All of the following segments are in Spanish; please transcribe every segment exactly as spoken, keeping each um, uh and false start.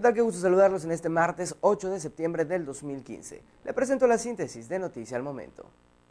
tal? Qué gusto saludarlos en este martes ocho de septiembre del dos mil quince. Le presento la síntesis de Noticia al Momento.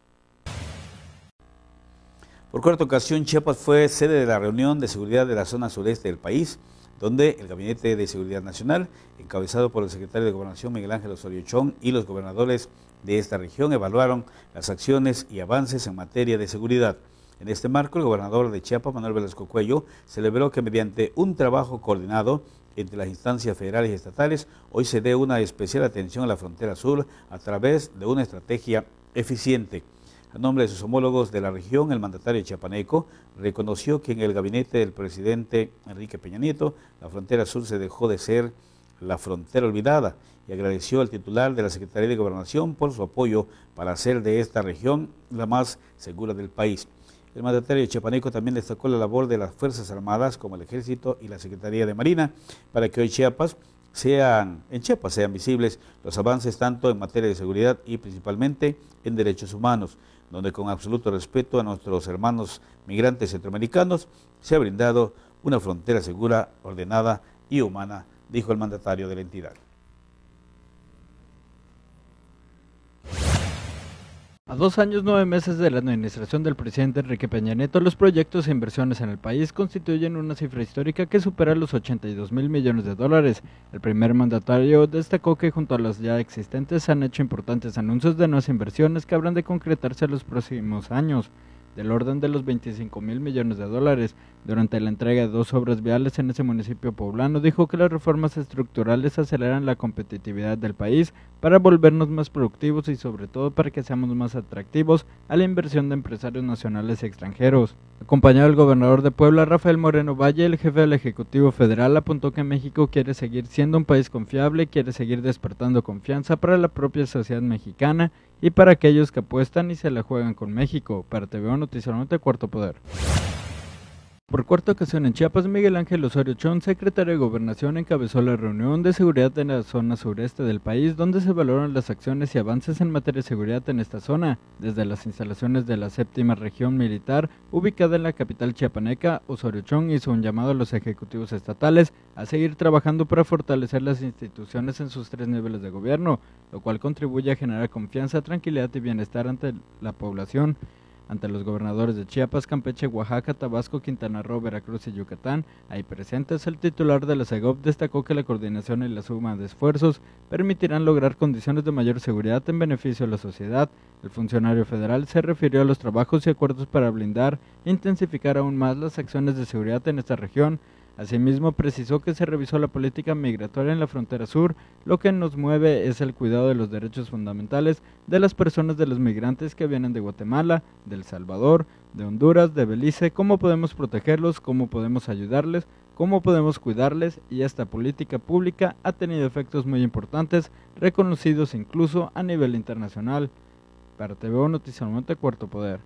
Por cuarta ocasión, Chiapas fue sede de la reunión de seguridad de la zona sureste del país, donde el Gabinete de Seguridad Nacional, encabezado por el secretario de Gobernación Miguel Ángel Osorio Chong y los gobernadores de esta región, evaluaron las acciones y avances en materia de seguridad. En este marco, el gobernador de Chiapas, Manuel Velasco Cuello, celebró que mediante un trabajo coordinado entre las instancias federales y estatales, hoy se dé una especial atención a la frontera sur a través de una estrategia eficiente. A nombre de sus homólogos de la región, el mandatario chiapaneco reconoció que en el gabinete del presidente Enrique Peña Nieto, la frontera sur se dejó de ser la frontera olvidada y agradeció al titular de la Secretaría de Gobernación por su apoyo para hacer de esta región la más segura del país. El mandatario chiapaneco también destacó la labor de las Fuerzas Armadas como el Ejército y la Secretaría de Marina para que hoy Chiapas sean, en Chiapas sean visibles los avances tanto en materia de seguridad y principalmente en derechos humanos, donde con absoluto respeto a nuestros hermanos migrantes centroamericanos se ha brindado una frontera segura, ordenada y humana, dijo el mandatario de la entidad. A dos años, nueve meses de la administración del presidente Enrique Peña Nieto, los proyectos e inversiones en el país constituyen una cifra histórica que supera los ochenta y dos mil millones de dólares. El primer mandatario destacó que junto a las ya existentes se han hecho importantes anuncios de nuevas inversiones que habrán de concretarse en los próximos años, del orden de los veinticinco mil millones de dólares. Durante la entrega de dos obras viales en ese municipio poblano, dijo que las reformas estructurales aceleran la competitividad del país para volvernos más productivos y sobre todo para que seamos más atractivos a la inversión de empresarios nacionales y extranjeros. Acompañado del gobernador de Puebla, Rafael Moreno Valle, el jefe del Ejecutivo Federal apuntó que México quiere seguir siendo un país confiable, quiere seguir despertando confianza para la propia sociedad mexicana y para aquellos que apuestan y se la juegan con México. Para T V O Noticias de Cuarto Poder. Por cuarta ocasión en Chiapas, Miguel Ángel Osorio Chong, secretario de Gobernación, encabezó la reunión de seguridad en la zona sureste del país, donde se valoran las acciones y avances en materia de seguridad en esta zona. Desde las instalaciones de la séptima región militar, ubicada en la capital chiapaneca, Osorio Chong hizo un llamado a los ejecutivos estatales a seguir trabajando para fortalecer las instituciones en sus tres niveles de gobierno, lo cual contribuye a generar confianza, tranquilidad y bienestar ante la población. Ante los gobernadores de Chiapas, Campeche, Oaxaca, Tabasco, Quintana Roo, Veracruz y Yucatán, ahí presentes, el titular de la SEGOV destacó que la coordinación y la suma de esfuerzos permitirán lograr condiciones de mayor seguridad en beneficio de la sociedad. El funcionario federal se refirió a los trabajos y acuerdos para blindar e intensificar aún más las acciones de seguridad en esta región. Asimismo, precisó que se revisó la política migratoria en la frontera sur. Lo que nos mueve es el cuidado de los derechos fundamentales de las personas de los migrantes que vienen de Guatemala, de El Salvador, de Honduras, de Belice, cómo podemos protegerlos, cómo podemos ayudarles, cómo podemos cuidarles, y esta política pública ha tenido efectos muy importantes, reconocidos incluso a nivel internacional. Para T V O Noticias de Cuarto Poder.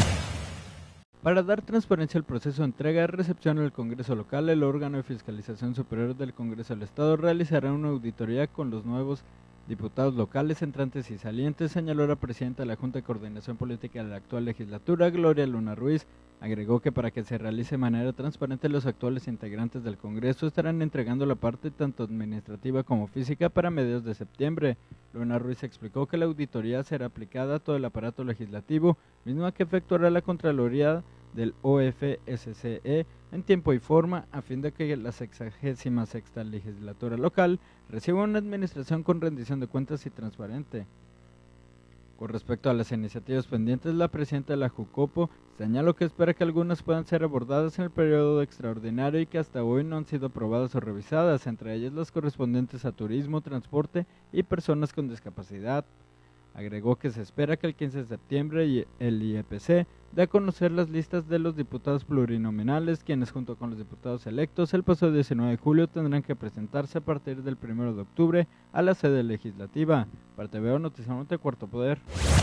Para dar transparencia al proceso de entrega y recepción en el Congreso local, el órgano de fiscalización superior del Congreso del Estado realizará una auditoría con los nuevos diputados locales entrantes y salientes, señaló la presidenta de la Junta de Coordinación Política de la actual legislatura, Gloria Luna Ruiz. Agregó que para que se realice de manera transparente, los actuales integrantes del Congreso estarán entregando la parte tanto administrativa como física para mediados de septiembre. Luna Ruiz explicó que la auditoría será aplicada a todo el aparato legislativo, misma que efectuará la Contraloría del O F S C E en tiempo y forma, a fin de que la sexagésima sexta legislatura local reciba una administración con rendición de cuentas y transparente. Con respecto a las iniciativas pendientes, la presidenta de la Jucopo señaló que espera que algunas puedan ser abordadas en el periodo extraordinario y que hasta hoy no han sido aprobadas o revisadas, entre ellas las correspondientes a turismo, transporte y personas con discapacidad. Agregó que se espera que el quince de septiembre el I E P C dé a conocer las listas de los diputados plurinominales, quienes junto con los diputados electos el pasado diecinueve de julio tendrán que presentarse a partir del primero de octubre a la sede legislativa. Para T V O Noticias de Cuarto Poder.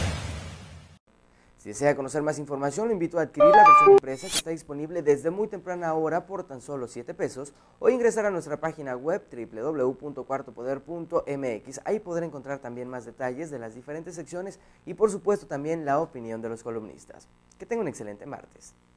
Si desea conocer más información, lo invito a adquirir la versión impresa que está disponible desde muy temprana hora por tan solo siete pesos o ingresar a nuestra página web doble u doble u doble u punto cuarto poder punto m x. Ahí podrá encontrar también más detalles de las diferentes secciones y por supuesto también la opinión de los columnistas. Que tenga un excelente martes.